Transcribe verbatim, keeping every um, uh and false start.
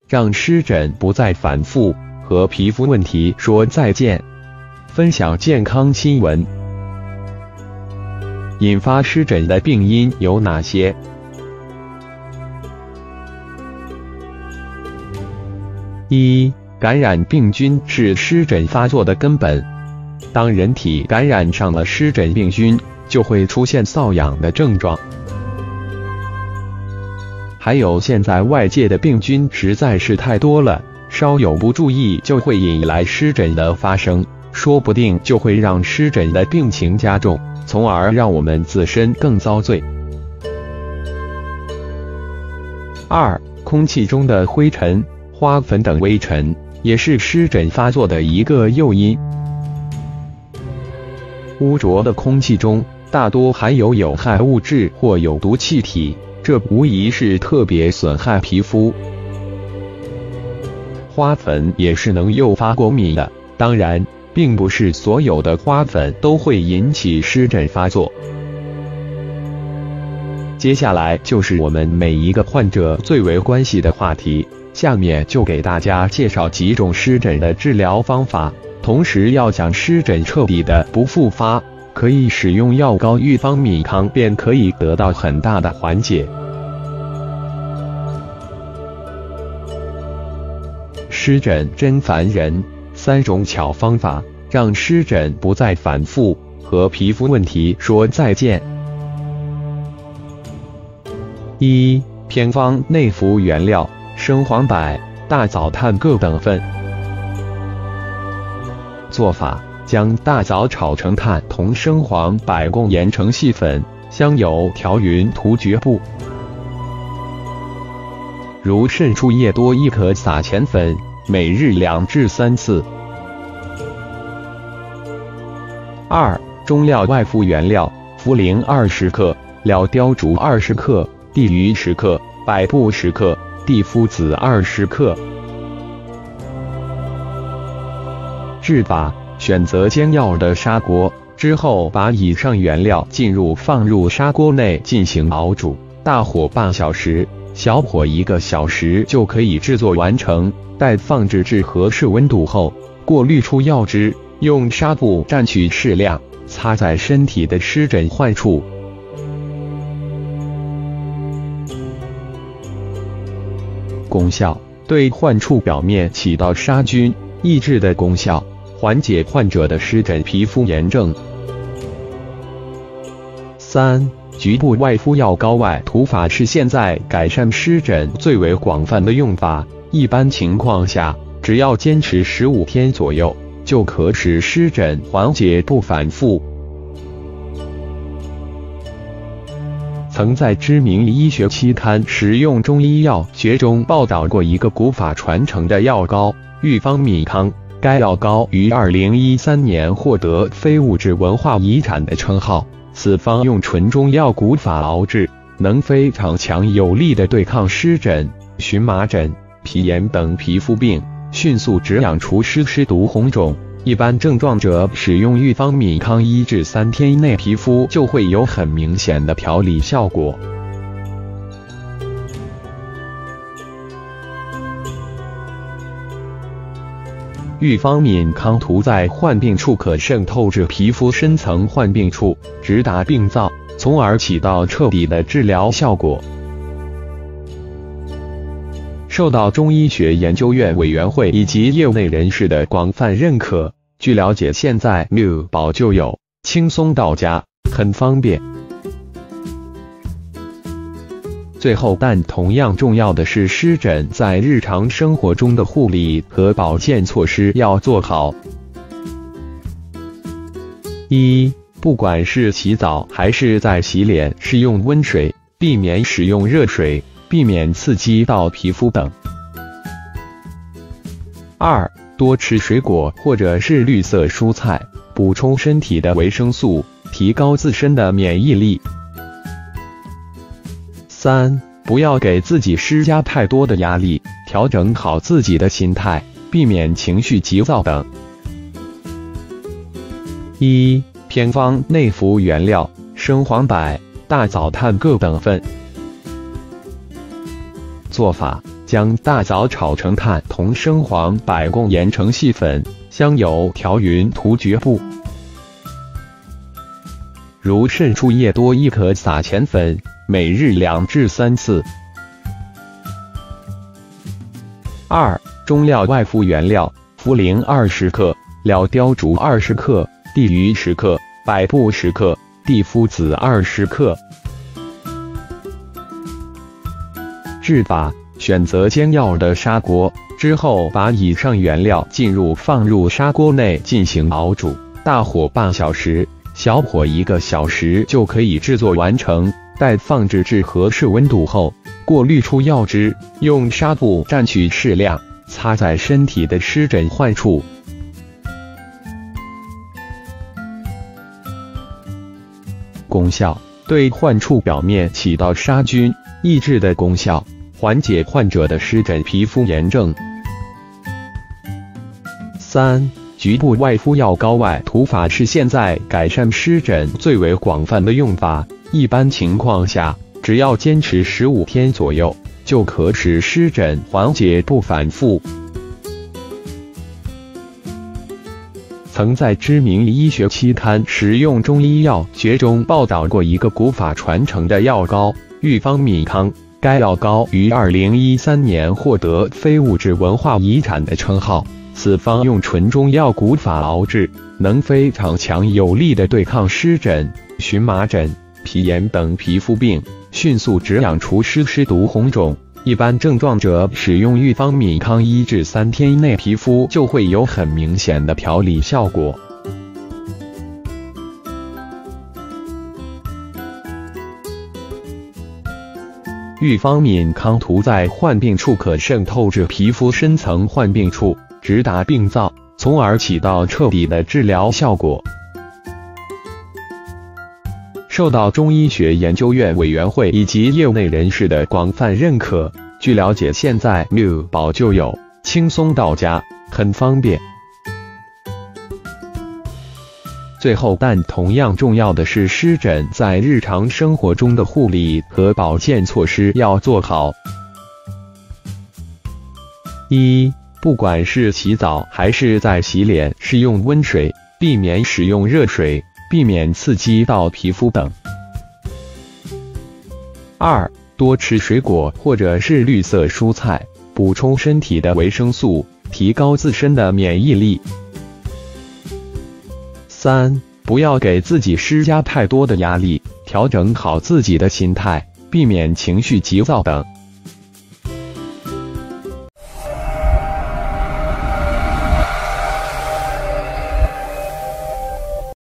让湿疹不再反复，和皮肤问题说再见。分享健康新闻。引发湿疹的病因有哪些？一、感染病菌是湿疹发作的根本。当人体感染上了湿疹病菌，就会出现瘙痒的症状。还有现在外界的病菌实在是太多了，稍有不注意就会引来湿疹的发生，说不定就会让湿疹的病情加重，从而让我们自身更遭罪。二、空气中的灰尘、花粉等微尘也是湿疹发作的一个诱因。污浊的空气中大多含有有害物质或有毒气体，这无疑是特别损害皮肤。花粉也是能诱发过敏的，当然，并不是所有的花粉都会引起湿疹发作。接下来就是我们每一个患者最为关系的话题，下面就给大家介绍几种湿疹的治疗方法，同时要想湿疹彻底的不复发，可以使用药膏氯方敏康便可以得到很大的缓解。湿疹真烦人，三种巧方法让湿疹不再反复，和皮肤问题说再见。一、偏方内服原料：生黄柏、大枣炭各等份。做法：将大枣炒成炭同生黄柏共研成细粉，香油调匀涂局部。如肾树叶多，亦可撒钱粉，每日两至三次。二、中药外敷原料：茯苓二十克、料雕竹二十克、地榆十克、百部十克、地肤子二十克。制法：选择煎药的砂锅，之后把以上原料浸入放入砂锅内进行熬煮，大火半小时，小火一个小时就可以制作完成。待放置至合适温度后，过滤出药汁，用纱布蘸取适量，擦在身体的湿疹患处。功效：对患处表面起到杀菌、抑制的功效，缓解患者的湿疹皮肤炎症。三、局部外敷药膏外涂法是现在改善湿疹最为广泛的用法。一般情况下，只要坚持十五天左右，就可使湿疹缓解不反复。曾在知名医学期刊《实用中医药学》中报道过一个古法传承的药膏——方敏康。该药膏于二零一三年获得非物质文化遗产的称号。此方用纯中药古法熬制，能非常强有力地对抗湿疹、荨麻疹、皮炎等皮肤病，迅速止痒除湿湿毒红肿。一般症状者使用方敏康一至三天内，皮肤就会有很明显的调理效果。方敏康涂在患病处，可渗透至皮肤深层患病处，直达病灶，从而起到彻底的治疗效果。受到中医学研究院委员会以及业内人士的广泛认可。据了解，现在六宝就有，轻松到家，很方便。最后，但同样重要的是，湿疹在日常生活中的护理和保健措施要做好。一、不管是洗澡还是在洗脸，是用温水，避免使用热水，避免刺激到皮肤等。二、多吃水果或者是绿色蔬菜，补充身体的维生素，提高自身的免疫力。三、不要给自己施加太多的压力，调整好自己的心态，避免情绪急躁等。一、偏方内服原料：生黄柏、大枣炭各等份。做法： 将大枣炒成炭同生黄、百贡研成细粉，香油调匀涂局部。如渗出液多，亦可撒钱粉，每日两至三次。二、中药外敷原料：茯苓二十克，料雕竹二十克，地榆十克，百部十克，地肤子二十克。制法：选择煎药的砂锅，之后把以上原料进入放入砂锅内进行熬煮，大火半小时，小火一个小时就可以制作完成。待放置至合适温度后，过滤出药汁，用纱布蘸取适量，擦在身体的湿疹患处。功效：对患处表面起到杀菌、抑制的功效，缓解患者的湿疹皮肤炎症。三、局部外敷药膏外涂法是现在改善湿疹最为广泛的用法。一般情况下，只要坚持十五天左右，就可使湿疹缓解不反复。曾在知名医学期刊《实用中医药学》中报道过一个古法传承的药膏——玉方米糠。该药膏于二零一三年获得非物质文化遗产的称号。此方用纯中药古法熬制，能非常强有力地对抗湿疹、荨麻疹、皮炎等皮肤病，迅速止痒除湿湿毒红肿。一般症状者使用玉方米糠一至三天内，皮肤就会有很明显的调理效果。玉方米糠涂在患病处，可渗透至皮肤深层患病处，直达病灶，从而起到彻底的治疗效果。受到中医学研究院委员会以及业内人士的广泛认可。据了解，现在 M 宝就有，轻松到家，很方便。最后，但同样重要的是，湿疹在日常生活中的护理和保健措施要做好。一、不管是洗澡还是在洗脸，是用温水，避免使用热水，避免刺激到皮肤等。二、多吃水果或者是绿色蔬菜，补充身体的维生素，提高自身的免疫力。三、不要给自己施加太多的压力，调整好自己的心态，避免情绪急躁等。